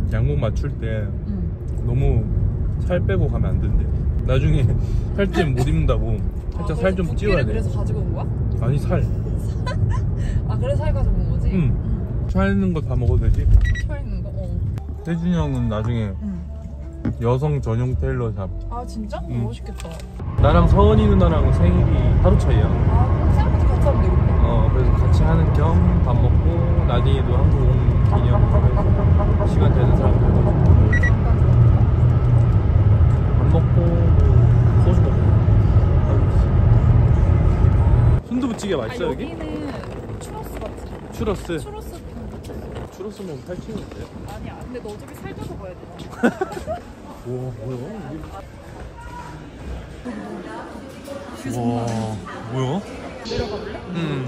양복 맞출 때 너무 살 빼고 가면 안 된대. 나중에 살찌면 못 입는다고. 살짝 살 좀 찌워야 돼. 그래서 가지고 온 거야? 아니 살. 아 그래서 살 가지고 온 거지? 살 있는 거 다 먹어도 되지? 살 있는 거? 세준이 형은 나중에 여성 전용 테일러샵. 아 진짜? 멋있겠다. 나랑 서은이 누나랑 생일이 하루 차이야. 아 생각보다 같이 하면 되겠다. 그래서 같이 하는 겸 밥 먹고 나딘이도 한국 온 기념 시간 되는 사람들 밥 먹고 소주 먹고. 순두부찌개 맛있어 여기? 여기는 추러스 같지? 추러스? 추러스 먹으면 살찌는데? 아니야. 근데 너 어차피 살쪄서 봐야 돼. 와 뭐야? 와 뭐야? 내려가 볼래?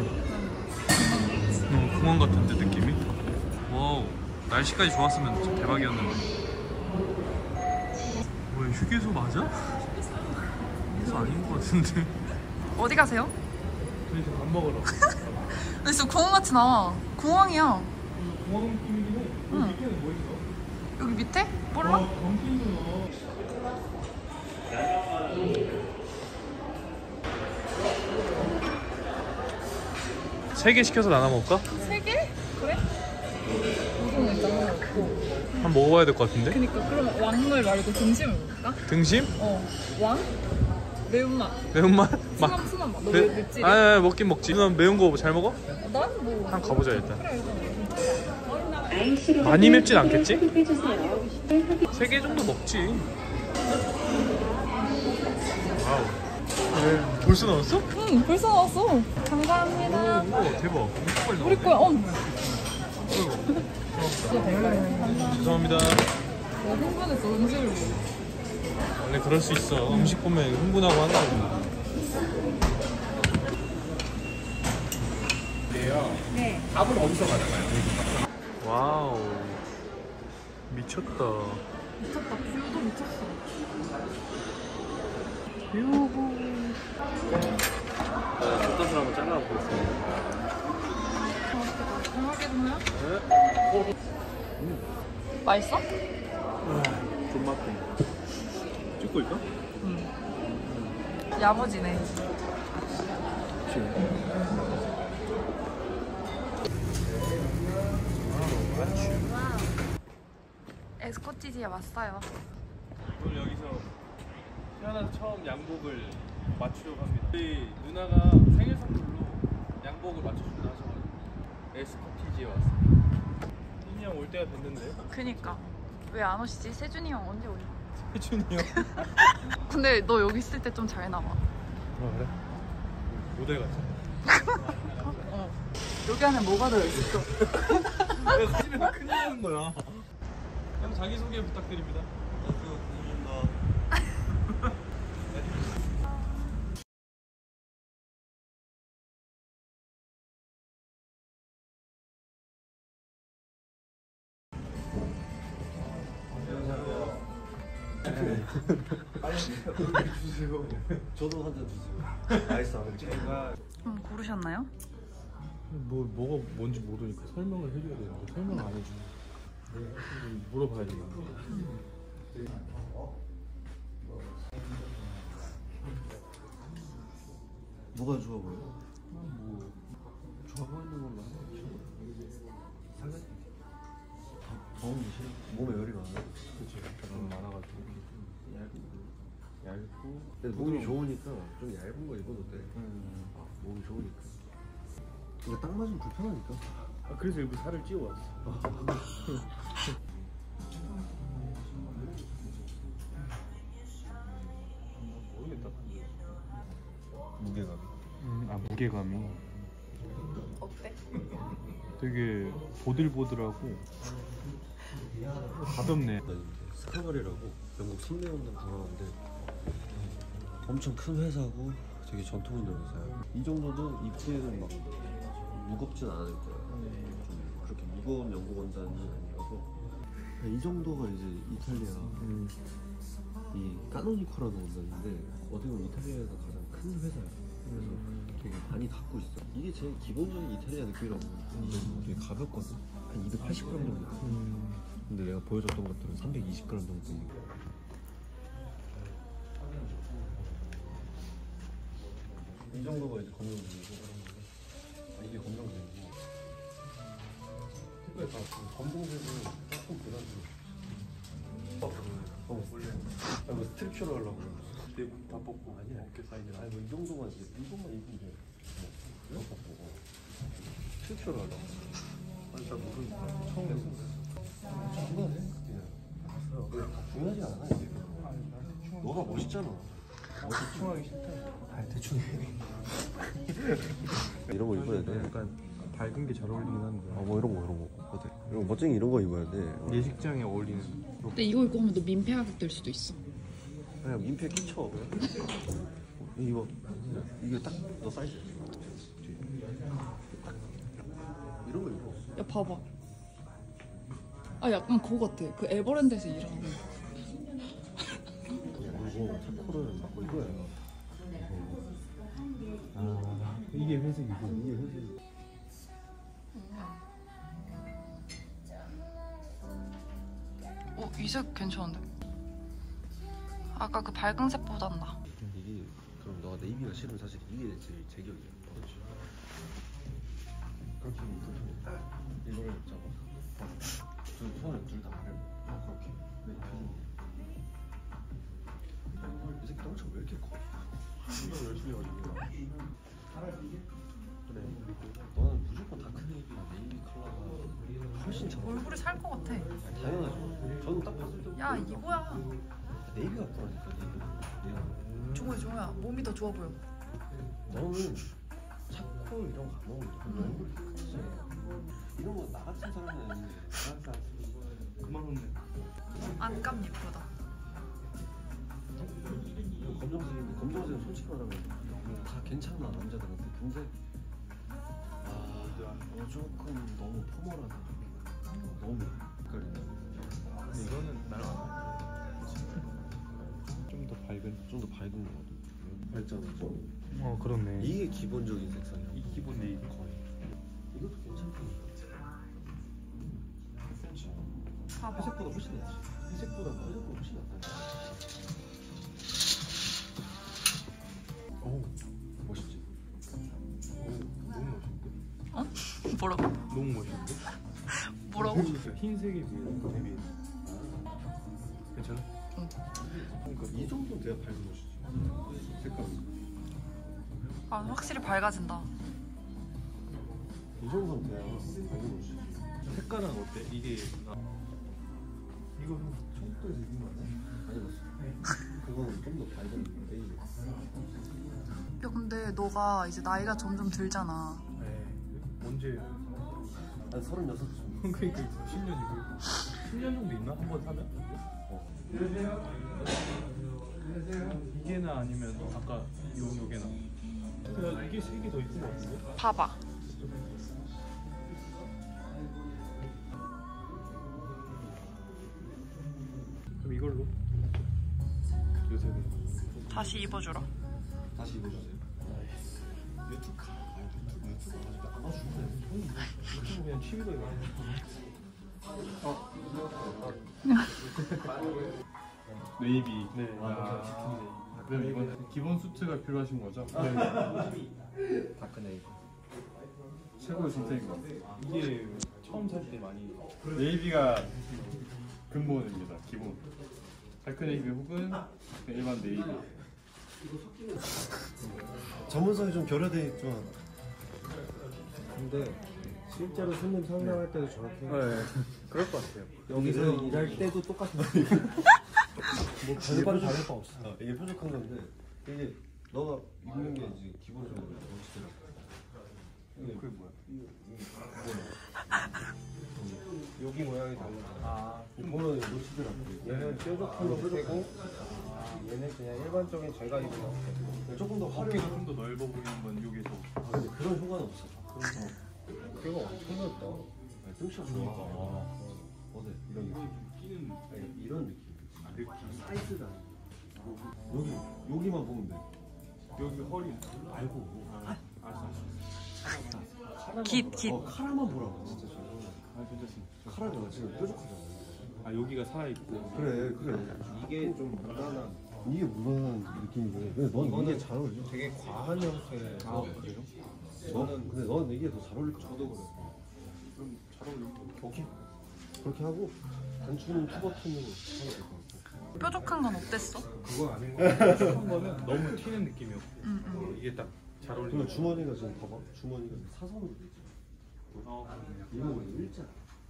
공원 같은데 느낌이? 와우 날씨까지 좋았으면 진짜 대박이었는데. 뭐야 휴게소 맞아? 휴게소 아닌 것 같은데. 어디 가세요? 저희 밥 먹으러. 근데 진짜 공원같이 나와. 공항이야. 공원 느낌이긴 해. 여기 밑에는 뭐 있어? 여기 밑에? 몰라? 덤핑이구나. 세 개 시켜서 나눠 먹을까? 3개? 그래? 우동 일단 먹고. 한번 먹어봐야 될 것 같은데? 그니까 그러면 왕물 말고 등심을 먹을까? 등심? 왕? 매운맛. 매운맛? 순한 맛. 너 왜 맵지? 아 먹긴 먹지. 누나 매운 거 잘 먹어? 난 뭐. 한번 가보자 일단. 그래. 많이 맵진 않겠지? 3개 정도 먹지. 와우. 벌써 나왔어? 응 벌써 나왔어. 감사합니다. 우와 대박. 엄청 빨리 나왔네. 우리 거야. 죄송합니다. 나 흥분했어 음식을 보고. 원래 그럴 수 있어. 음식 보면 흥분하고 한다고. 네. 밥은 어디서 가져가요? 와우 미쳤다. 미쳤다. 뷰도 미쳤어. 유후. 어떤 사람 한번 잘라보겠습니다. 맛있겠다. 정확하게 보면? 네. 맛있어? 존맛탱. 찍고 있까? 야무지네. 에스코티지에 왔어요. 오늘 여기서 태어나서 처음 양복을 맞추려고 합니다. 저희 누나가 생일 선물로 양복을 맞춰준다 하셔가지고 에스코티지에 왔습니다. 세준이 형 올 때가 됐는데. 그니까 왜 안 오시지? 세준이 형 언제 오냐? 세준이 형? 근데 너 여기 있을 때 좀 잘 나와. 그래? 모델 같아. 여기 안에 뭐가 들어있어? 왜 가시면 큰일 나는 거야. 형 자기소개 부탁드립니다. 빨리 주세요. 저도 한 잔 주세요. 아이스 아메리카노. 고르셨나요? 뭐가 뭔지 모르니까 설명을 해줘야 되는데 설명 안 해주네. 물어봐야 되나? 뭐가 좋아 보여? 뭐 좋아 보이는 걸로 상해? 더운 게 싫어? 몸에 열이 많아? 그치 좀 많아가지고 얇고 근데 몸이 좋으니까 좀 얇은 거 입어도 돼. 몸이 좋으니까. 이거 딱 맞으면 불편하니까. 그래서 일부러 살을 찌워왔어. 모르겠다. 무게감이. 무게감이 어때? 되게 보들보들하고 가볍네. 스카발이라고 영국 순대운동 강화인데 엄청 큰 회사고 되게 전통 있는 회사야. 이 정도도 입기에는 막 무겁진 않을 거야. 좀 그렇게 무거운 영국 원단이 아니라서 이 정도가 이제 이탈리아 이 까노니코라는 원단인데 어떻게 보면 이탈리아에서 가장 큰 회사야. 그래서 되게 많이 갖고 있어. 이게 제일 기본적인 이탈리아 느낌이라고. 되게 가볍거든. 한 280g 정도. 근데 내가 보여줬던 것들은 320g 정도 되는 거. 이 정도가 이제 검정색이고, 이게 검정색이고, 색깔 다 검정색은 조금 부담스러워. 원래 이거 스트립쇼로 하려고 내부 다 뽑고 아니야. 어깨 사이즈 아니 뭐이 정도만 이제 이것만 입으면 돼. 이거 벗고 스트립쇼로 하려고. 아니 잘 모르니까 처음 했어. 중요해? 그냥 중요하지 않아 이제. 너가 멋있잖아. 대충하기 싫다. 아 대충 해. 이런 거 입어야 돼. 약간 밝은 게 잘 어울리긴 한데. 뭐 이런 거 어때? 이런 거 멋쟁이 이런 거 입어야 돼. 예식장에 어울리는. 근데 이거 입고 하면 너 민폐 하객 될 수도 있어. 그냥 민폐 끼쳐. 이거 이게 딱 너 사이즈. 이런 거 입어. 야 봐봐. 아 약간 그거 같아. 그 에버랜드에서 일하는. 그리고 차코를 막고 입어야 돼. 아 이게 회색이고 이게 회색. 이 색 괜찮은데? 아까 그 밝은 색보단 나. 이게 그럼 너가 네이비가 싫으면 사실 이게 제일 제격이야. 그렇지. 그렇게 불편해. 이거를 잡아. 손을 둘 다 말해. 그렇게. 네, 이 새끼 덩치가 왜 이렇게 커? 이거 열심히 가지고. 그래. 너는 무조건 다크 네이비나 네이비 컬러가 훨씬 잘 어울려. 얼굴이 살 것 같아. 당연하죠. 저는 딱 봤을 때. 야 이거야. 네이비가 그러니까 네이비. 종호야. 몸이 더 좋아 보여. 너는 차코 이런 거 안 먹는다. 얼굴이 크지. 이런 거 나 같은 사람은 아닌데. 그만 혼내. 안감 예쁘다. 검정색인데 검정색은 솔직히 말하면 다 괜찮아 남자들한테. 근데 너 조금 너무 포멀하다. 너무 헷갈린다. 근데 이거는 나랑 좀 더 밝은. 좀 더 밝은 거 같아. 밝잖아 좀. 그렇네. 이게 기본적인 색상이야. 이 기본 네이비 거의. 이것도 괜찮다. 봐봐. 회색보다 훨씬 낫지. 회색보다 훨씬 낫다. 오 멋있지. 너무 멋있는데? 어? 뭐라고? 너무 멋있는데? 뭐라고? 흰색이 데뷔. 괜찮아? 응. 그러니까 이 정도는 돼야 밝은 멋이지. 색깔이. 아 확실히 밝아진다. 이 정도는 돼야 밝은 멋이지. 색깔은 어때? 이게 이거 청국도에서 입은 거 아니야? 아니 봤어. 그거는 좀 더 밝은 베이지. 야 근데 너가 이제 나이가 점점 들잖아. 네. 언제? 한 36쯤. 그러니까 10년이고 10년 정도 있나? 한 번 사면? 이게나 아니면 아까 요게나. 그냥 이게 색이 더 이쁜 거 같은데? 봐봐. 그럼 이걸로 요새는 다시 입어주라. 다시 입어주세요. 유튜브 아직도 안 봐주는데. 유튜브 그냥 취미로 이거. 네이비. 네. 그럼 이건 기본 수트가 필요하신 거죠? 네. 다크 네이비. 최고의 선택인 것 같아요. 이게 처음 살 때 많이 네이비가 근본입니다. 기본. 다크 네이비 혹은 일반 네이비. 전문성이 좀 결여돼 있지만. 근데 실제로 손님 상담할 때도 저렇게 네. 그럴 것 같아요. 여기서 일할 때도 똑같은 거 뭐 별반 다를 바 없어. 이게 뾰족한 건데 이게 너가 입는 게 이제 기본적으로 멋있더라고. 그게 뭐야? 여기 모양이 다르잖아. 아, 이거는 멋있더라고. 얘는 뾰족한 거 빼고 얘는 그냥 일반적인 제가 입은 거. 조금 더 어깨가 화려한. 좀 더 넓어 보이는 건 여기서. 아 근데 그런 효과는 없어. 그거 엄청 넓다. 뚱치가 좋으니까. 어때? 이런 느낌. 끼는 아니, 이런 느낌. 느낌. 사이즈가 여기만 보면 돼. 여기 허리 말고. 깃. 카라만 보라고 진짜. 아 괜찮습니다. 카라가 지금 뾰족하잖아. 아 여기가 살아있고. 그래. 이게 좀 무난한. 이게 무난한 느낌이네. 근데 넌 이게 잘 어울려. 되게 과한 형태. 아 그래요? 근데 넌 이게 더 잘 어울릴 것 같아. 저도 그래. 좀 잘 어울려. 오케이. 그렇게 하고 단추는 투버튼으로 하면 될 것 같고. 뾰족한 건 어땠어? 그건 아닌 거 같아. 한 거는 너무 튀는 느낌이었고 이게 딱 잘 그리고 어울리는. 주머니가 지금 봐봐. 주머니가 사선으로 돼 있잖아. 이거 원래 일자.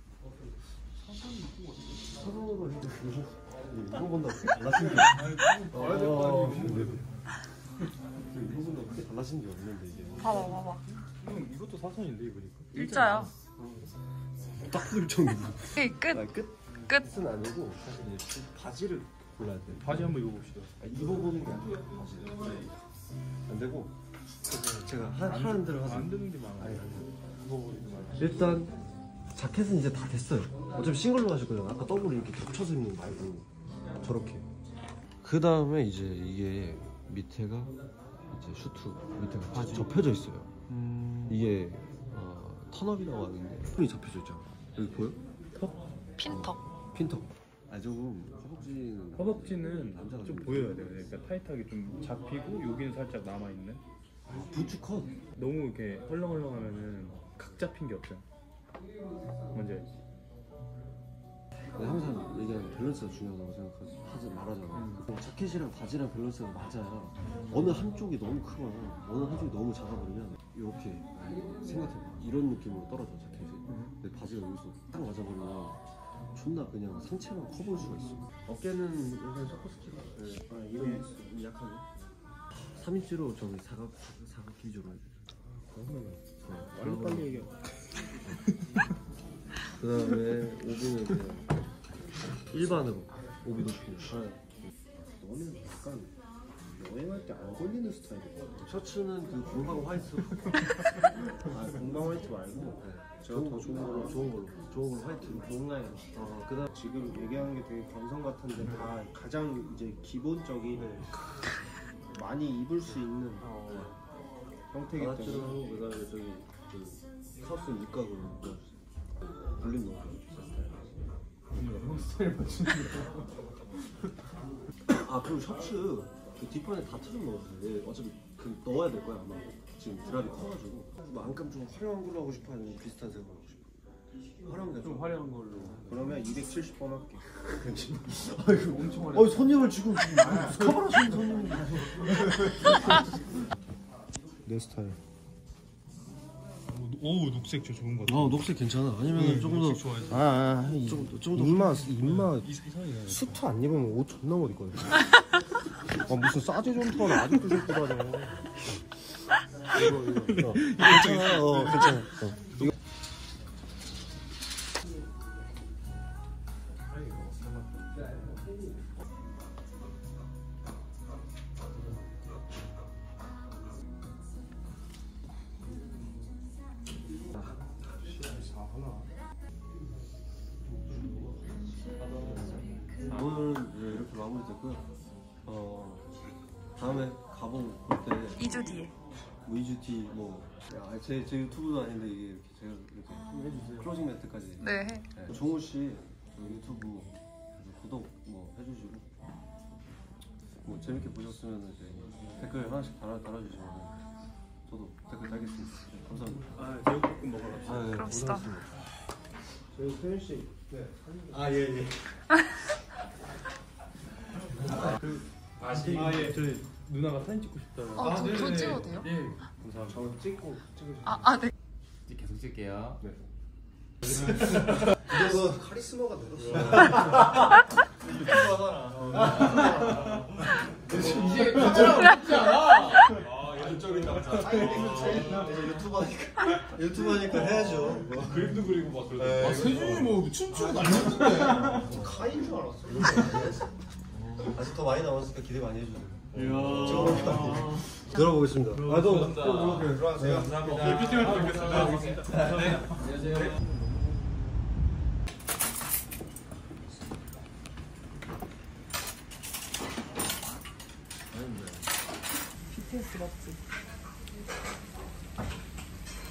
사선으로 해도 이거 본다 달라진 게 봐야 될 거 아니에요. 이거 본다 크게 달라진 게 없는데 이게. 봐봐. 형 이것도 사선인데 입으니까. 일자야. 딱 설정이. 끝. 끝은 아니고 사실 이제 바지를 골라야 돼. 바지 한번 입어봅시다. 입어보는 게 아니야. 바지를. 안 되고 제가 하는 대로 하자. 안 되는 게 많아. 아니 입어보는 게 많아. 일단 자켓은 이제 다 됐어요. 어차피 싱글로 하실 거잖아. 아까 더블 이렇게 겹쳐서 입는 거 말고 저렇게. 그 다음에 이제 이게 밑에가 이제 슈트 밑에가 접혀져 있어요. 이게 턴업이라고 하는데 털이 접혀져 있잖아. 여기 보여? 핀턱. 핀턱. 아 조금 허벅지는 허벅지는 남자가 좀 좀 보여야 돼요. 그러니까 타이트하게 좀 잡히고 여기는 살짝 남아 있는. 부츠 컷. 너무 이렇게 헐렁헐렁하면은 각 잡힌 게 없잖아. 뭔지 알지? 내가 항상 얘기하는 밸런스가 중요하다고 생각하지 말하잖아. 자켓이랑 바지랑 밸런스가 맞아야 어느 한쪽이 너무 크거나 어느 한쪽이 너무 작아버리면 이렇게 생각해봐. 이런 느낌으로 떨어져 자켓이. 근데 바지가 여기서 딱 맞아버리면 존나 그냥 상체만 커 보일 수가 있어. 어깨는 약간 서커스키가 이런 약하게 3인치로 저기 사각 기조로 해주세요. 빨리 얘기해. 그 다음에 오비는 그냥 일반으로 오비 높이는. 너는 약간 여행할 때 안 걸리는 스타일이야. 셔츠는 그 공방 화이트. 공방 화이트 말고 제가 더 좋은 걸로 화이트로. 뭔가요? 그다음 지금 얘기하는 게 되게 건성 같은데 다 가장 이제 기본적인 많이 입을 수 있는 형태이기 때문에. 바나츠로 그다음에 저기 그 카우스 밑각으로 넣어주세요. 볼륨 넣어주세요. 형 스타일 맞추는 아 그리고 셔츠 그 뒷판에 다트 좀 넣어주세요. 어차피 그 넣어야 될 거야 아마. 지금 드랍이 커가지고 안감 좀 화려한 걸로 하고 싶어 아니면 비슷한 색으로 하고 싶어? 화려한 게 좀 화려한 걸로. 그러면 270번 할게. 아이고 엄청 화려. 손님을 지금 스카바라시는 손님이 내 스타일. 오 녹색 저 좋은 거 같아. 녹색 괜찮아. 아니면 조금 더 녹색 좋아해서. 좀 더 입마 이상이네. 수트 안 입으면 옷 존나 못 입거든. 무슨 싸지 존터를 아직도 입고 다녀. 이거. 괜찮아. 괜찮아. 이거. 오늘은 이렇게 마무리됐고요. 다음에 가봉 볼 때 2주 뒤에. 뭐 2주 뒤 제 유튜브도 아닌데 이게 이렇게 제가 이렇게 좀 해주세요. 클로징 멘트까지. 네. 종우 씨 유튜브 구독 뭐 해주시고 뭐 재밌게 보셨으면 이제 댓글 하나씩 달아주시면 저도 댓글 달겠습니다. 네, 감사합니다. 아 제육볶음 먹으러 갑시다. 네, 그럽시다. 고생하셨습니다. 저희 태윤 씨. 네. 예. 예. 저 누나가 사진 찍고 싶다고. 저 찍어도 돼요? 예. 감사합니다. 저 찍고 찍으세요. 네. 계속 찍게요. 네. 이거 카리스마가 늘었어. 이제 괜찮아 없지 않아? 유튜브 하니까 해야죠. 그림도 그리고 막 그러던데. 아, 세준이 뭐 춤추고 난리났는데. 카인 줄 알았어. 아직 더 많이 남았으니까 기대 많이 해주세요. 이야. 들어보겠습니다. 들어가세요. 감사합니다. PPT 뵙겠습니다. 네. 안녕하세요.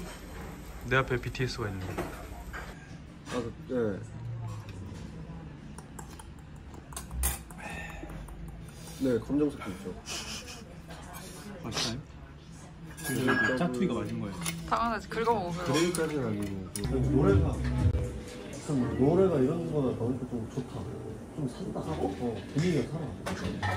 내 앞에 BTS가 있네. 네. 네, 검정색도 있죠. 맛있나요? 그 짜투리가 맞은 거예요. 당연하지. 긁어먹어. 그레이까지는 아니고 노래가 약간 노래가 이런 거나 넣으니까 좀 좋다. 좀 산다 하고 분위기가 살아.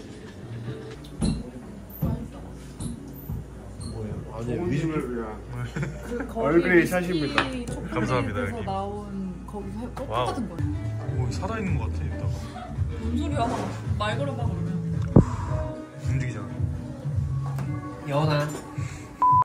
뭐예요? 아니 위즈를 위한 그 얼그레이 샷입니다. 감사합니다. 형님. 나온 거기서 와우. 똑같은 거예요. 오, 살아있는 것 같아, 이따가. 뭔 소리야? 말 걸어봐 그러면. 움직이잖아. 연한